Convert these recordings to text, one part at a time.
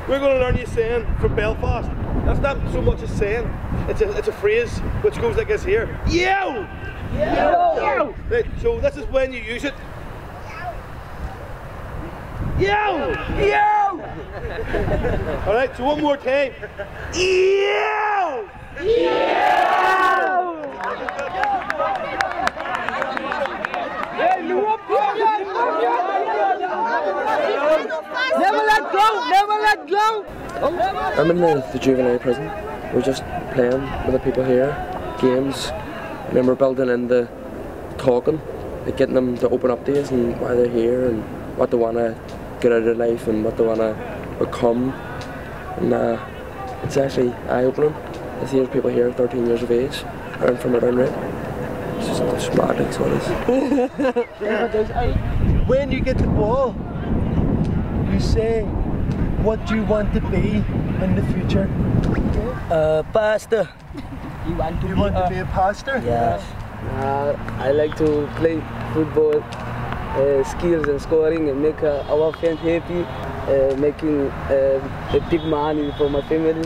we're going to learn you saying from Belfast. That's not so much a saying, it's a phrase which goes like this here. Yo! Yo! Right, so this is when you use it. Yo! Yo! Alright, so one more time. Yo! Yo! Never let go! Never let go! I'm in the juvenile prison. We're just playing with the people here, games, and then we're building in the talking, like getting them to open up to us and why they're here and what they want to get out of their life and what they want to become. And it's actually eye-opening. I see there's people here 13 years of age, learn from it unreal. It's just mad, that's what it is. When you get the ball, you say what do you want to be in the future? Pastor. You want to be a pastor? Yes. I like to play football, skills and scoring and make our fans happy, making a big money for my family.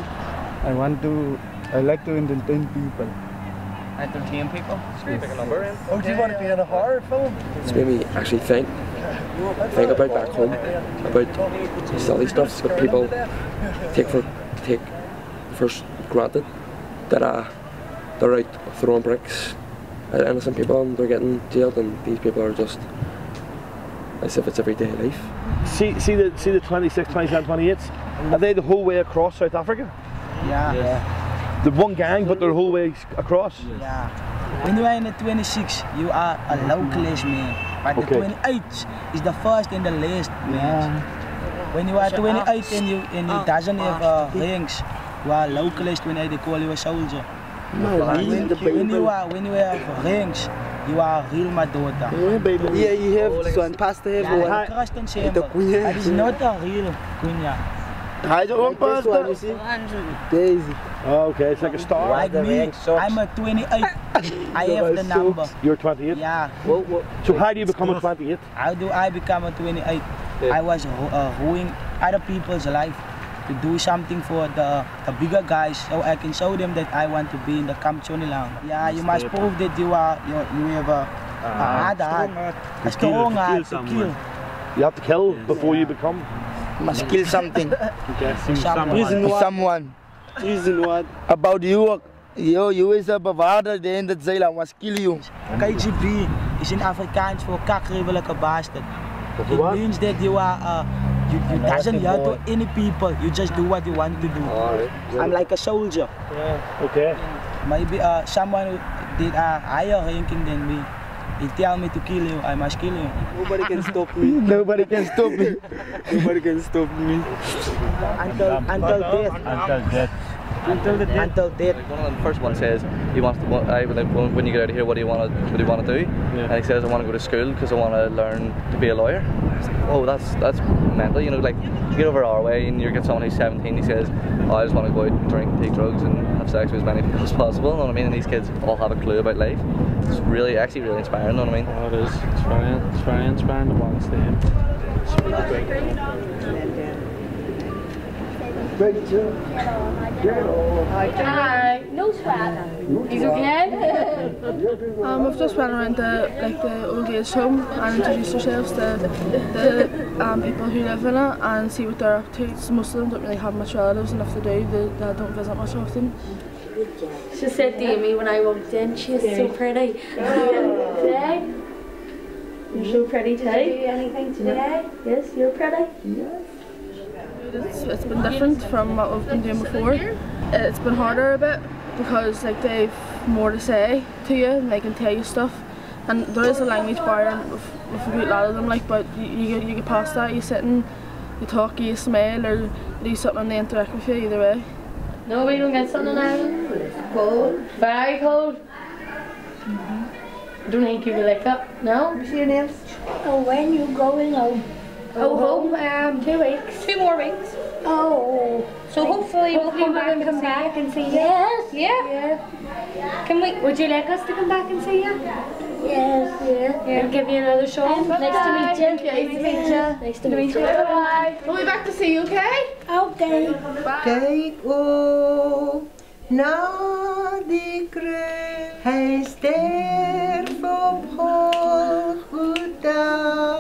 I like to entertain people. Entertain people? Pick a number in. Oh, do you want to be in a horror film? It's made me actually think about back home, about silly stuff that people take for granted, that they're out throwing bricks at innocent people and they're getting jailed, and these people are just as if it's everyday life. See the 26, 27, 28s? Are they the whole way across South Africa? Yeah. The one gang, but they're the whole way across? Yeah. When you are in the 26, you are a localist man. But the 28 is the first and the last man. When you are 28 and you doesn't have ranks, you are a localist when they call you a soldier. When you have ranks, you are a real Madota. Yeah, you have one pastor have one. Trust and shame. That is not a real Kunya. I don't want pastor, you see? Daisy. Oh, okay, it's like a star. Like me, I'm a 28. I have the number. You're 28? Yeah. So how do you become a 28? How do I become a 28? I was ruining other people's life to do something for the bigger guys, so I can show them that I want to be in the Camp Chonilang. Yeah, you must prove that you have a strong heart to kill. You have to kill before you become? Must kill something. Someone. Reason what? About you. You is a bewaarder die in het zeiland must kill you. KGB is in Afrikaans for kakgruwelijke bastard. It means that you are you doesn't hurt to any people. You just do what you want to do. I'm like a soldier. Yeah. Okay. Maybe someone who did a higher ranking than me. They tell me to kill you, I must kill you. Nobody can stop me. Nobody can stop me. Nobody can stop me. Until death. Until death. Until death. One of the first one says he wants to. When you get out of here, what do you want to do? Yeah. And he says, I want to go to school because I want to learn to be a lawyer. I was like, oh, that's mental. You know, like you get over our way and you get someone who's 17. He says, oh, I just want to go out and drink and take drugs and have sex with as many people as possible. You know what I mean? And these kids all have a clue about life. It's really, actually, really inspiring. You know what I mean? Oh, it is. It's very inspiring to watch them. It's really great. Hi. No sweat. He's okay? We've just went around the old age home and introduced ourselves to the people who live in it and see what they're up to. Most of them don't really have much relatives, and if they do, they don't visit much often. She said to me when I walked in, she's so pretty. Today? You're so pretty too. Did you do anything today? Yes, you're pretty. Yes. It's been different from what we've been doing before. It's been harder a bit because like they've more to say to you and they can tell you stuff. And there is a language barrier with a good lot of them, like, but you get past that. You sit and you talk, you smile, or do something and they interact with you either way. No, we don't get something out of it. It's cold. Very cold. Don't think you will like that. No? What's your names? Oh, when you going home? Oh, home? 2 weeks. 2 more weeks. Oh. So hopefully we'll come back and see you. Yes. Yeah? Yeah. Can we? Would you like us to come back and see you? Yes. Yeah. And give you another song. Nice to meet you. Nice to meet you. Nice to meet you. Bye. We'll be back to see you, okay? Okay. Bye. Kijk op naar die kruis, hij sterft op Golgotha.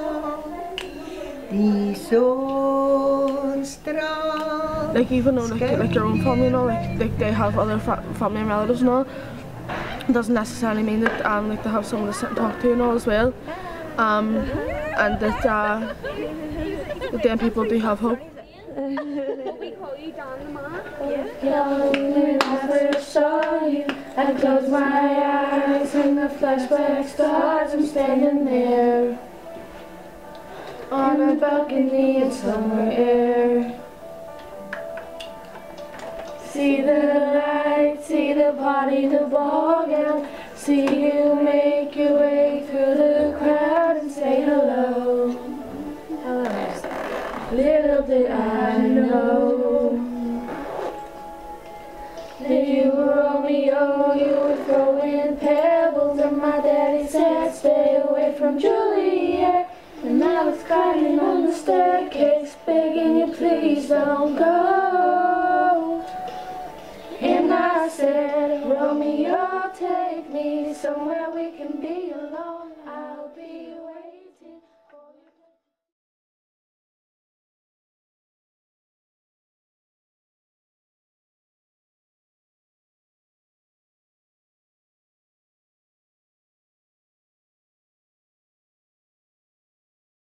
Die zon straalt. Like even though like your own family and all, like they have other family and relatives and all, it doesn't necessarily mean that like they have someone to sit and talk to and all as well. And that then people do have hope. We call you Don the Mom? Yeah. When I first saw you, I closed my eyes and the flashback starts. I'm standing there on a balcony in summer air. See the light, see the party, the ball gown. See you make your way through the crowd and say hello. Little did I know that you were Romeo, you were throwing pebbles, and my daddy said stay away from Juliet. And I was crying on the staircase, begging you please don't go. And I said, Romeo, take me somewhere we can be alone.